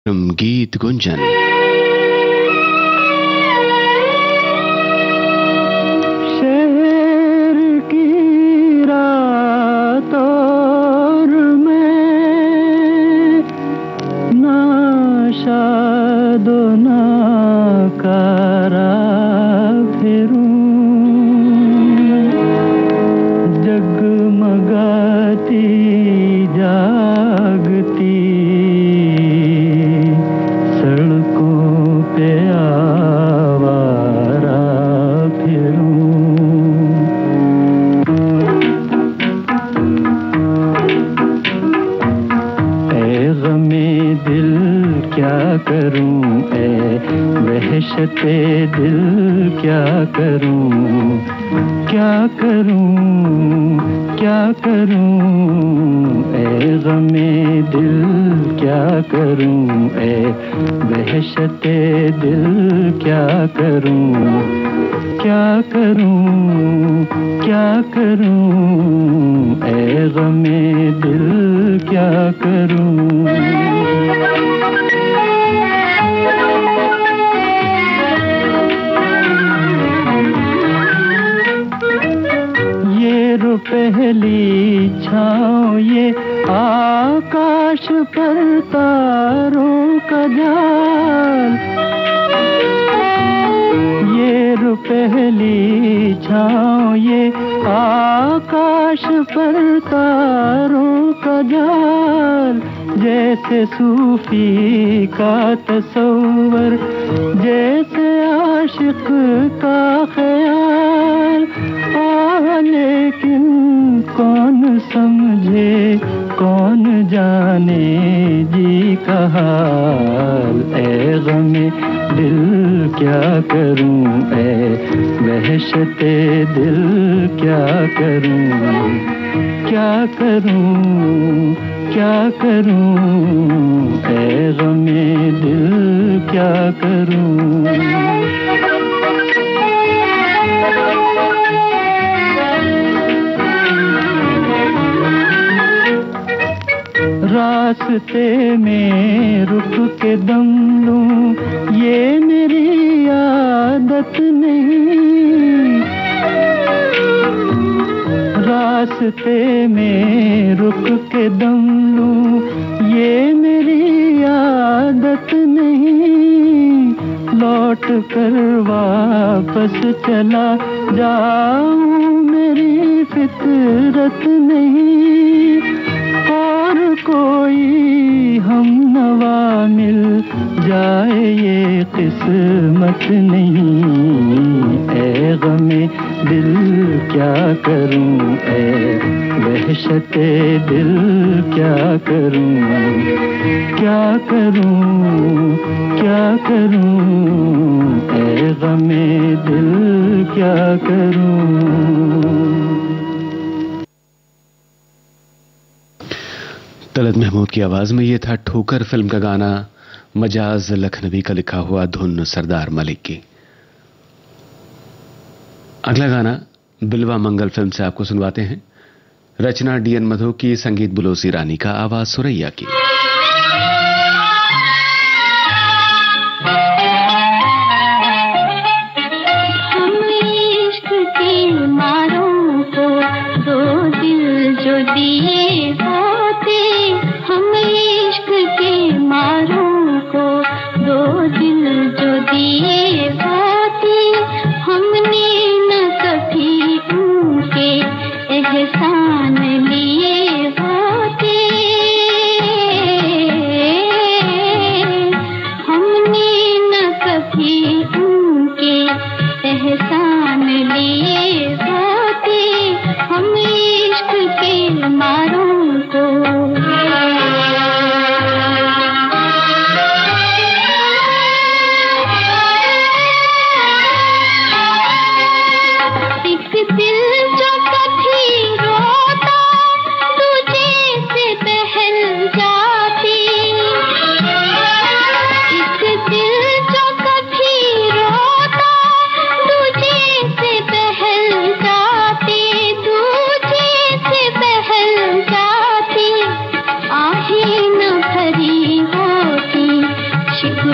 गीत गुंजन। शहर की रात और मैं ना शादो ना कारा फिरूं, जगमगाती जागती करूं ए वहशते दिल क्या करूं, क्या करूं, क्या करूं ए गमे दिल क्या करूं ए वहशते दिल क्या करूं, क्या करूं, क्या करूं ए गमे दिल क्या करूं। पहली छाँव ये आकाश पर तारों का जाल, ये पहली छाँव ये आकाश पर तारों का जाल, जैसे सूफी का तसव्वुर, जैसे आशिक का ख्याल। लेकिन कौन समझे कौन जाने जी का हाल, ए गमे दिल क्या करूं ए वहशते दिल क्या करूं, क्या करूं, क्या करूं ए गमे दिल क्या करूं। रास्ते में रुक के दम लूं ये मेरी आदत नहीं, रास्ते में रुक के दम लूं ये मेरी आदत नहीं, लौट कर वापस चला जाऊं मेरी फितरत नहीं, और कोई हम नवा मिल जाए ये किस्मत नहीं, ए गमे दिल क्या करूं ए वहशते दिल क्या करूं, क्या करूं, क्या करूं ए गमे दिल क्या करूं। तलत महमूद की आवाज में ये था ठोकर फिल्म का गाना, मजाज लखनवी का लिखा हुआ धुन सरदार मलिक की। अगला गाना बिलवा मंगल फिल्म से आपको सुनवाते हैं। रचना डीएन मधु की, संगीत बुलोसी रानी का, आवाज सुरैया की। हम इश्क के मारों को दो दिल जो दिए होते, हम इश्क के मारों को दो दिल जो दिए होते, हमने न कभी उनके एहसान लिए होते।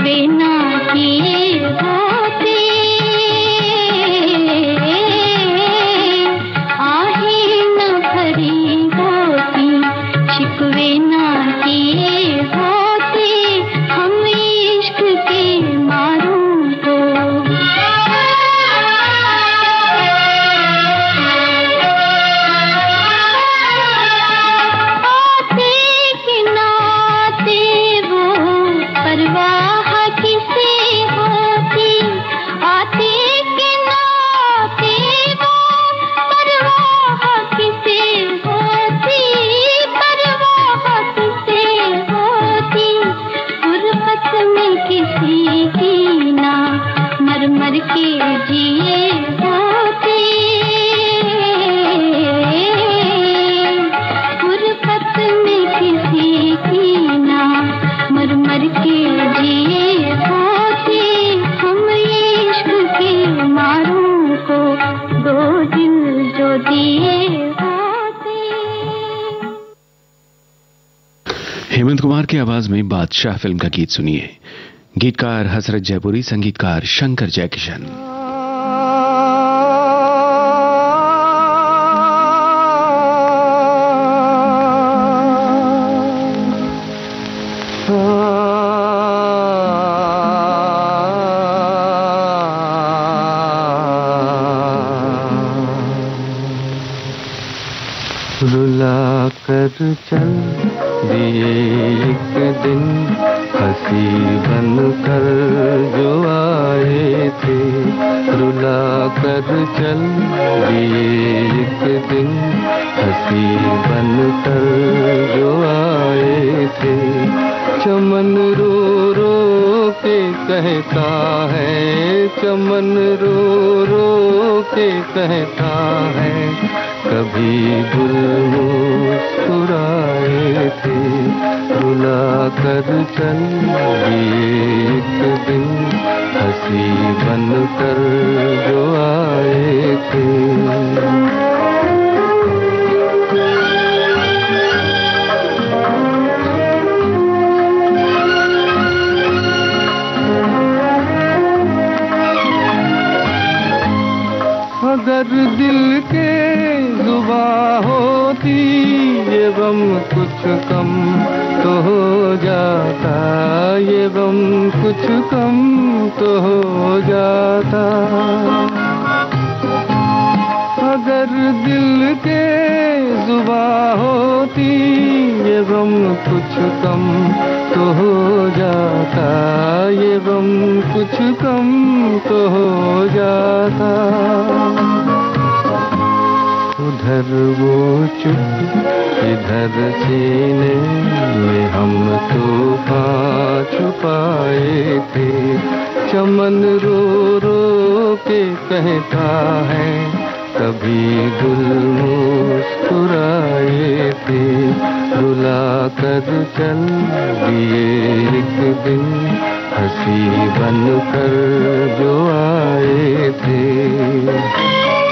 शिकवे ना किए होते, आहें न भरी होती, शिकवे ना किए होते हम इश्क के मारों को। आते कि नाते वो परवाह किसे होती, आते कि नाते वो परवाह किसे होती, परवाह किसे होती, गुरबत में किसी की ना मर मर के जिए होते, गुरबत में किसी की ना मर मर के जिए होते हम इश्क के मारों को, दो दिल जो दिए होते। हेमंत कुमार की आवाज में बादशाह फिल्म का गीत सुनिए। गीतकार हसरत जयपुरी, संगीतकार शंकर जयकिशन। रुला कर चल दिए एक दिन हंसी बन कर जो आए थे, रुला कर चल दिए एक दिन हंसी बन कर जो आए थे। चमन रो रो के कहता है, चमन रो रो के कहता है, कभी गुल मुस्कुराए थे, रुला कर चल दिए एक दिन हंसी बन कर जो आए थे। अगर दिल के जुबां होती ये गम कुछ कम तो हो जाता, ये गम कुछ कम तो हो जाता। अगर दिल के जुबां होती ये गम कुछ कम तो हो जाता, ये गम कुछ कम तो हो जाता। उधर वो चुप इधर सीने में हम तूफान छुपाए थे, चमन रो रो के कहता है, कभी गुल मुस्कुराए थे, रुला कर चल दिए एक दिन हंसी बन कर जो आए थे।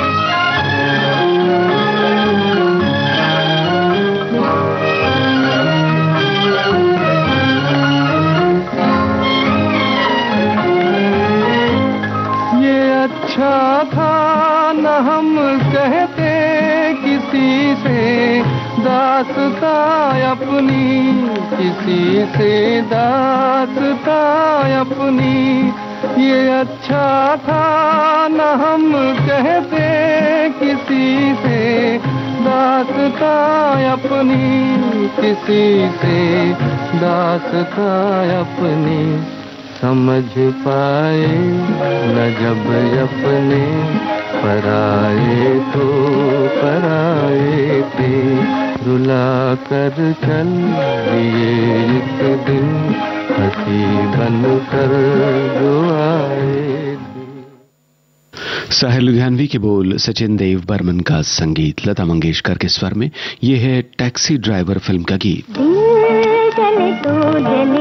अच्छा था न हम कहते किसी से दास्तां अपनी, किसी से दास्तां अपनी, ये अच्छा था न हम कहते किसी से दास्तां अपनी, किसी से दास्तां अपनी, समझ पाए न जब अपने पराए तो पराए थे, रुला कर चल दिए एक दिन हंसी बन कर जो आए थे। साहिर लुधियानवी के बोल, सचिन देव बर्मन का संगीत, लता मंगेशकर के स्वर में ये है टैक्सी ड्राइवर फिल्म का गीत। जले तो जले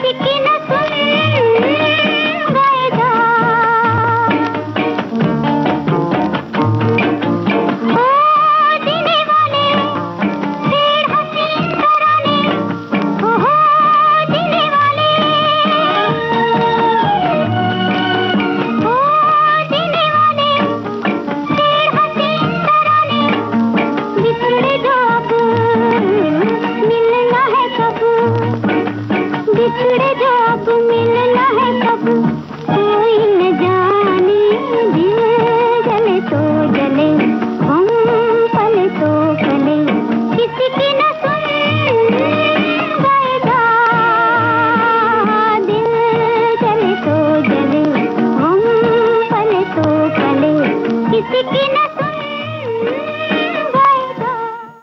किसी की न सुन गएगा। ओ जीने वाले शेर हसीन तराने, ओ जीने वाले, ओ जीने वाले शेर हसीन तराने, बिछड़े जो अब मिलना है कब, बिछड़े जो अब मिलना है कब, कोई न जाने दिल जले तो जले, हम पले तो पले, किसी की न सुन गएगा। दिल जले तो जले, हम पले तो पले, किसी की न सुन गएगा।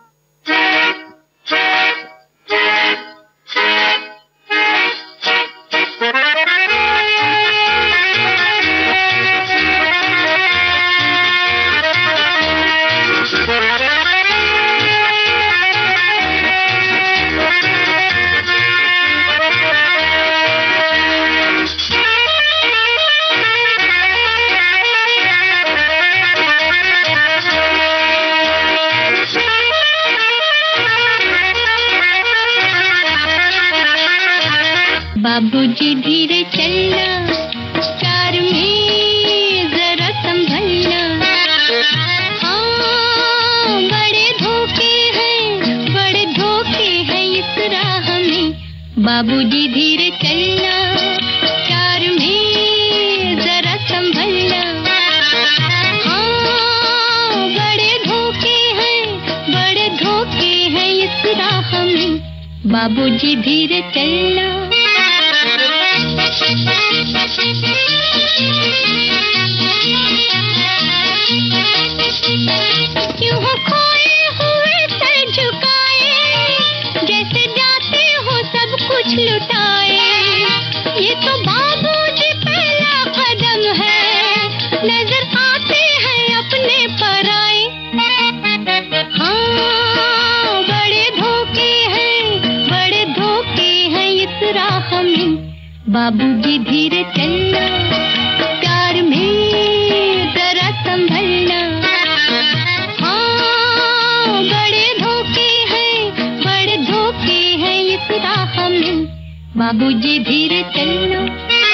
बाबूजी धीरे चलना, कार में जरा संभलना, हाँ बड़े धोखे हैं इस राह में। बाबूजी धीरे चलना, कार में जरा संभलना, हाँ बड़े धोखे हैं इस राह में। बाबूजी धीरे चलना। क्यों खोए हुए सर झुकाए, जैसे जाते हो सब कुछ लुटाए। ये तो बाबूजी पहला कदम है, नजर आते हैं अपने पराए। हाँ बड़े धोखे हैं इस राह में। बाबूजी धीरे चलना, कार में जरा संभलना, हाँ बड़े धोखे हैं इस राह में। बाबूजी धीरे चलना।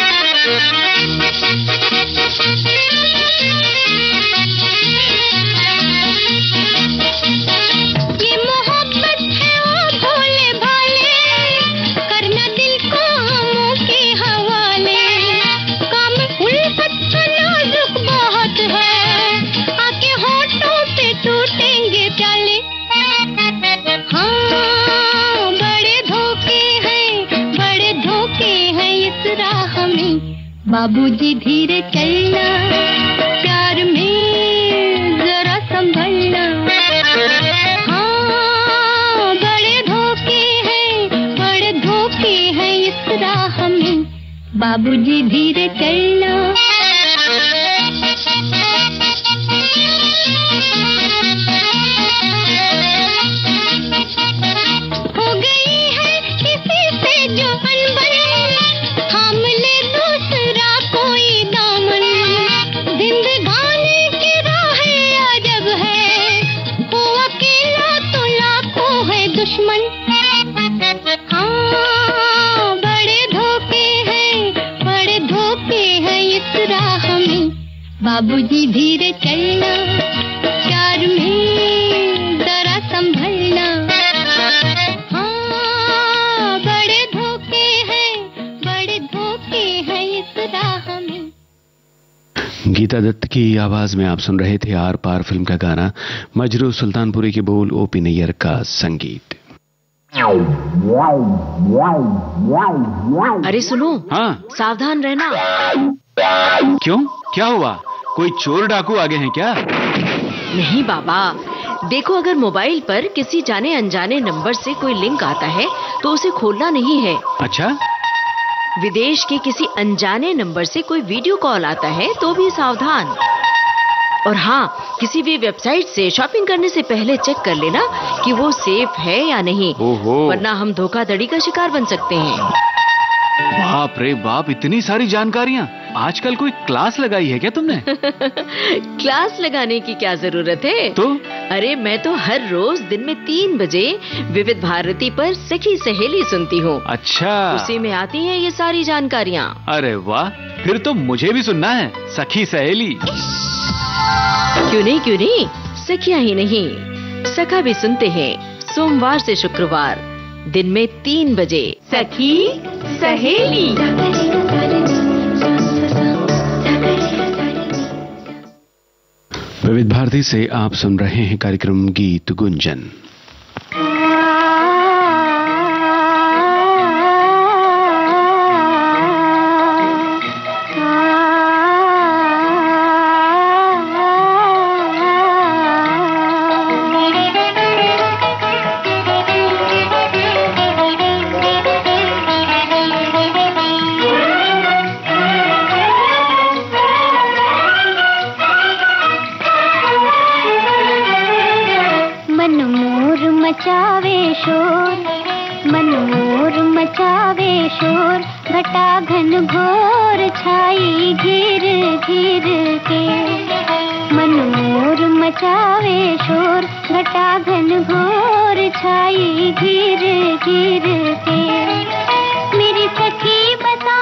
ये मोहब्बत है ओ भोले भाले, करना दिल को हमों के हवाले। काम उल्फत का नाजुक बहुत है, आके होठों पे टूटेंगे प्याले। हाँ बड़े धोखे हैं इस राह में। बाबूजी धीरे चलना, प्यार में जरा संभलना, हाँ बड़े धोखे हैं इस राह में। बाबूजी धीरे चलना। हो गई है किसी से जो अनबन, थाम ले दूसरा कोई दामन। जिंदगानी की राहें अजब है, वो अकेला तो लाखों है दुश्मन। हाँ बड़े धोखे हैं इस राह में। बाबूजी धीरे चलना, प्यार में जरा संभलना, हाँ बड़े धोखे हैं इस राह में। गीता दत्त की आवाज में आप सुन रहे थे आर पार फिल्म का गाना, मजरू सुल्तानपुरी के बोल, ओपी नैयर का संगीत। अरे सुनो, हाँ सावधान रहना। क्यों, क्या हुआ? कोई चोर डाकू आ गए हैं क्या? नहीं बाबा, देखो अगर मोबाइल पर किसी जाने अनजाने नंबर से कोई लिंक आता है तो उसे खोलना नहीं है। अच्छा, विदेश के किसी अनजाने नंबर से कोई वीडियो कॉल आता है तो भी सावधान। और हाँ, किसी भी वेबसाइट से शॉपिंग करने से पहले चेक कर लेना कि वो सेफ है या नहीं, ओहो। वरना हम धोखाधड़ी का शिकार बन सकते हैं। बाप रे बाप, इतनी सारी जानकारियां। आजकल कोई क्लास लगाई है क्या तुमने? क्लास लगाने की क्या जरूरत है? तो अरे मैं तो हर रोज दिन में 3 बजे विविध भारती पर सखी सहेली सुनती हूँ। अच्छा, उसी में आती हैं ये सारी जानकारियाँ। अरे वाह, फिर तो मुझे भी सुनना है सखी सहेली। क्यों नहीं, सखियाँ ही नहीं, सखा भी सुनते हैं सोमवार से शुक्रवार दिन में 3 बजे। सखी सहेली। विविध भारती से आप सुन रहे हैं कार्यक्रम गीत गुंजन। मचावे शोर, मन मोर मचावे शोर, घटा घन घोर छाई घिर घिर के। मन मोर मचावे शोर, घटा घन घोर छाई घिर घिर के। मेरी सखी बता,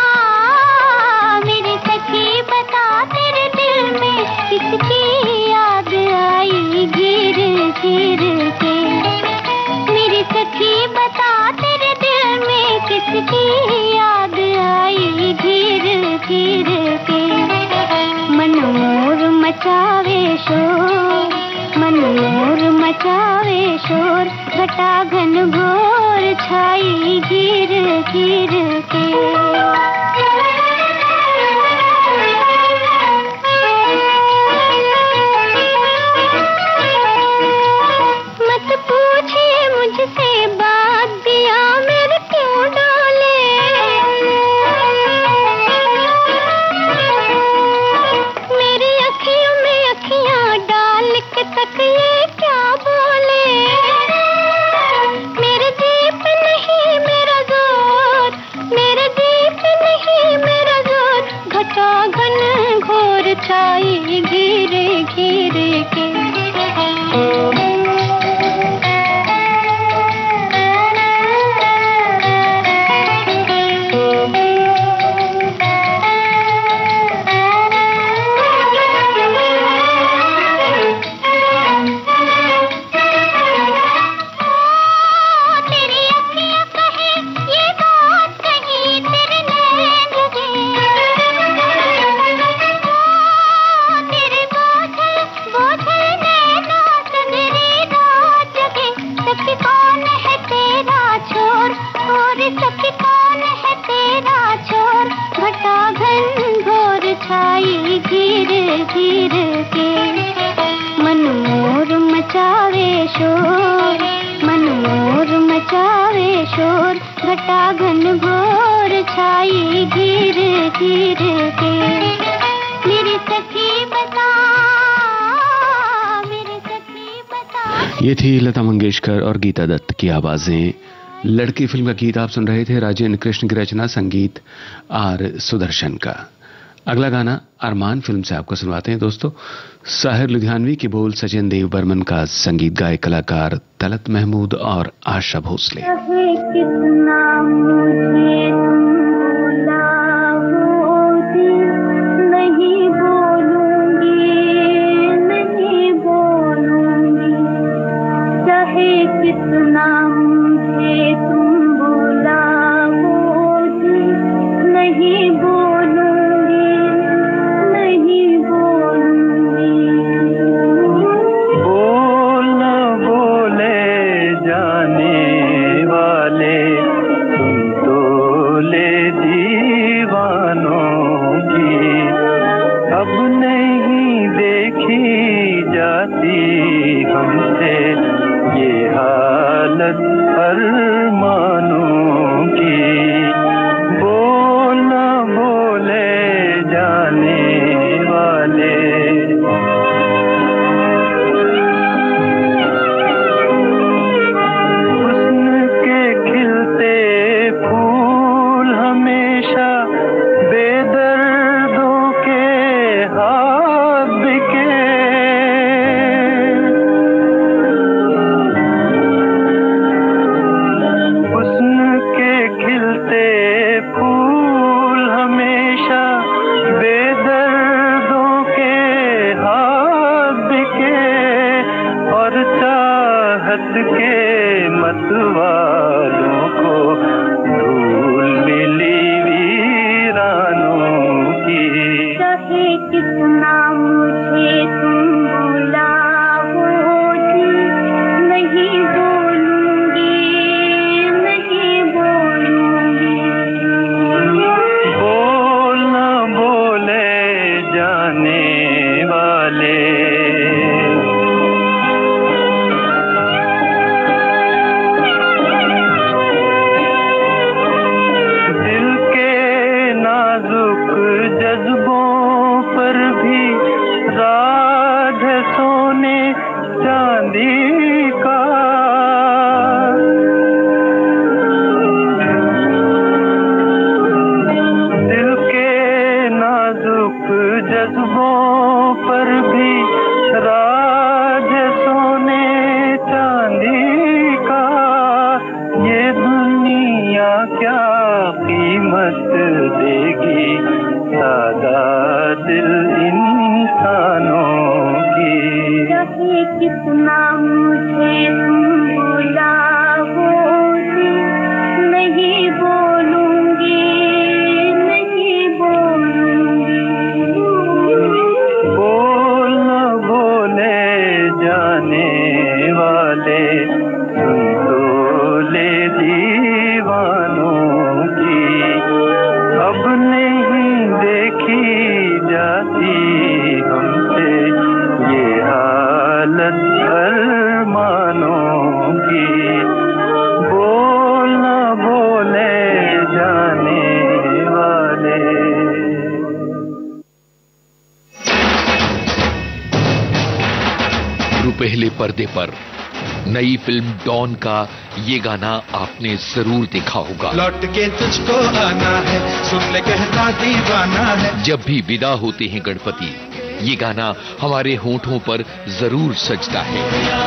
मेरी सखी बता, तेरे दिल में किसकी याद आई घिर घिर के। मेरी सखी बता, तेरे दिल में किसकी याद आई घिर घिर के। मन मोर मचावे शोर, मन मोर मचावे शोर, घटा घन घोर छाई घिर घिर के। छाई घिर घिर के। ये थी लता मंगेशकर और गीता दत्त की आवाजें। लड़की फिल्म का गीत आप सुन रहे थे। राजेंद्र कृष्ण की रचना, संगीत आर सुदर्शन का। अगला गाना अरमान फिल्म से आपको सुनवाते हैं दोस्तों। साहिर लुधियानवी की बोल, सचिन देव बर्मन का संगीत, गायक कलाकार तलत महमूद और आशा भोसले। कीमत देगी सादा दिल इंसानों की। रहे कितना मुझे तुम बुलाओ, नहीं बोलूंगी, नहीं बोलूंगी। बोल न बोले जाने वाले, सुन तो ले दीवानों की। अब नहीं देखी जाती हमसे ये हालत अरमानों की। बोल न बोले जाने वाले। पहले पर्दे पर नई फिल्म डॉन का ये गाना आपने जरूर देखा होगा। लौट के तुझको आना है, सुन ले कहता दीवाना है। जब भी विदा होते हैं गणपति, ये गाना हमारे होठों पर जरूर सजता है।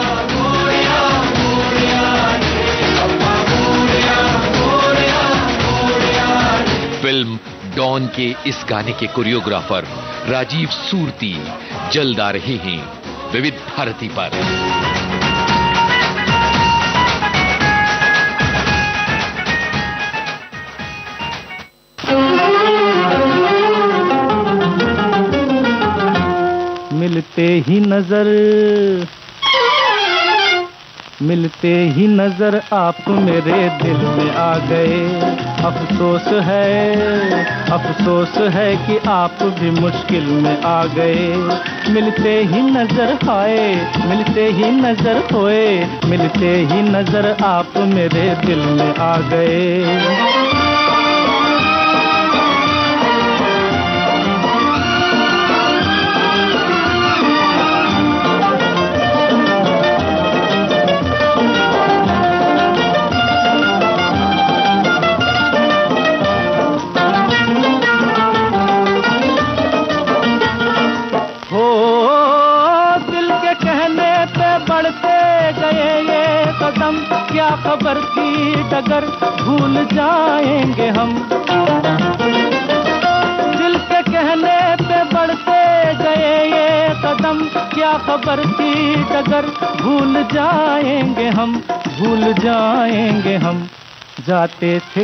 फिल्म डॉन के इस गाने के कोरियोग्राफर राजीव सूरती जल्द आ रहे हैं विविध भारती पर। मिलते ही नजर आप मेरे दिल में आ गए। अफसोस है कि आप भी मुश्किल में आ गए। मिलते ही नजर आए, मिलते ही नजर होए, मिलते ही नजर आप मेरे दिल में आ गए। क्या खबर थी डगर भूल जाएंगे हम। दिल के कहने पे बढ़ते गए ये कदम, क्या खबर थी डगर भूल जाएंगे हम, भूल जाएंगे हम। जाते थे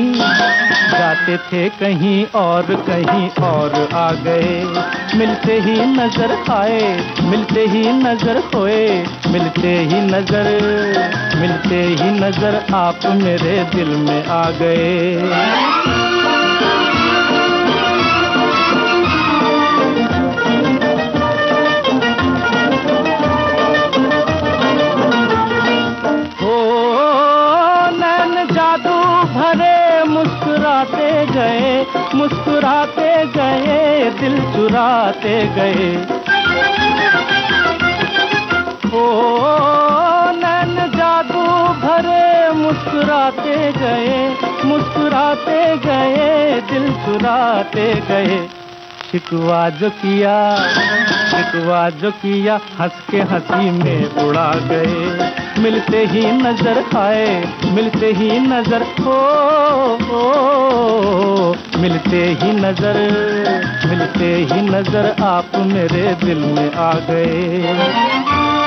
कहीं और आ गए। मिलते ही नजर आए, मिलते ही नजर होए, मिलते ही नजर आप मेरे दिल में आ गए। मुस्कुराते गए, दिल चुराते गए। ओ नैन जादू भरे, मुस्कुराते गए, दिल चुराते गए। शिकवा जो किया हंस के हंसी में उड़ा गए। मिलते ही नजर आए, मिलते ही नजर मिलते ही नजर आप मेरे दिल में आ गए।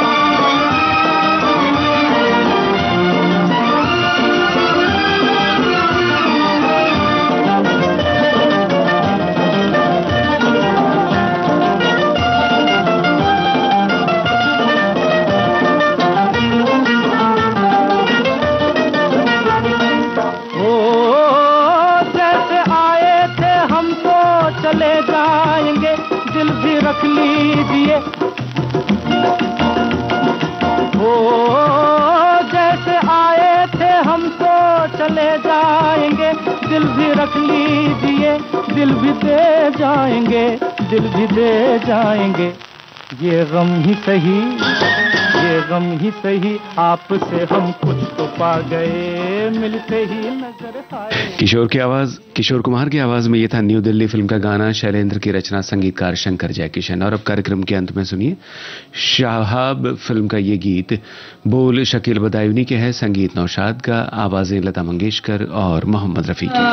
रख लीजिए ओ जैसे आए थे हम तो चले जाएंगे। दिल भी रख लीजिए, दिल भी दे जाएंगे, दिल भी दे जाएंगे। ये गम ही सही आपसे हम कुछ तो पा गए। मिलते ही नजर आए। किशोर कुमार की आवाज में ये था न्यू दिल्ली फिल्म का गाना, शैलेंद्र की रचना, संगीतकार शंकर जयकिशन। और अब कार्यक्रम के अंत में सुनिए शाहाब फिल्म का ये गीत। बोल शकील बदायूनी के है, संगीत नौशाद का, आवाजें लता मंगेशकर और मोहम्मद रफी की।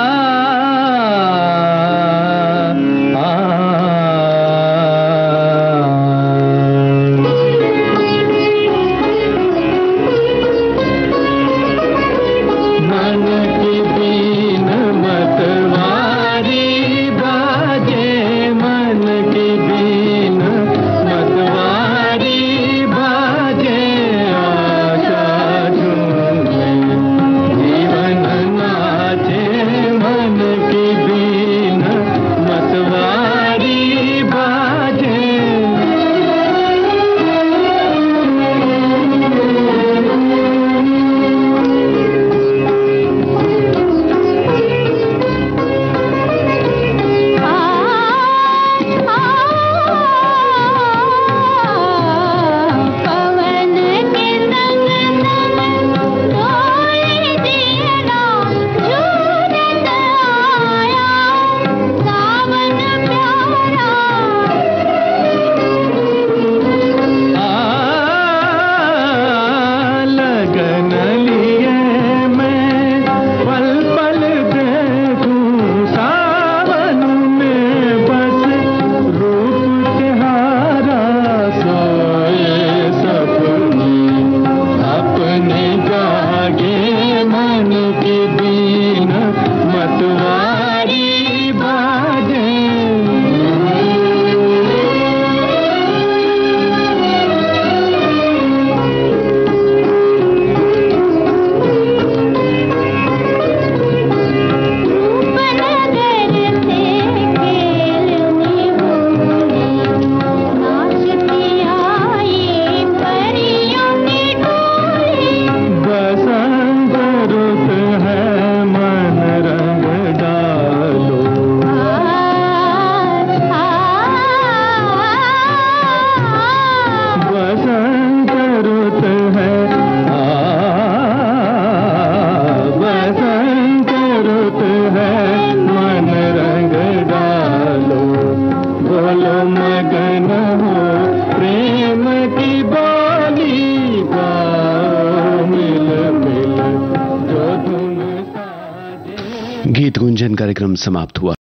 गीत गुंजन कार्यक्रम समाप्त हुआ।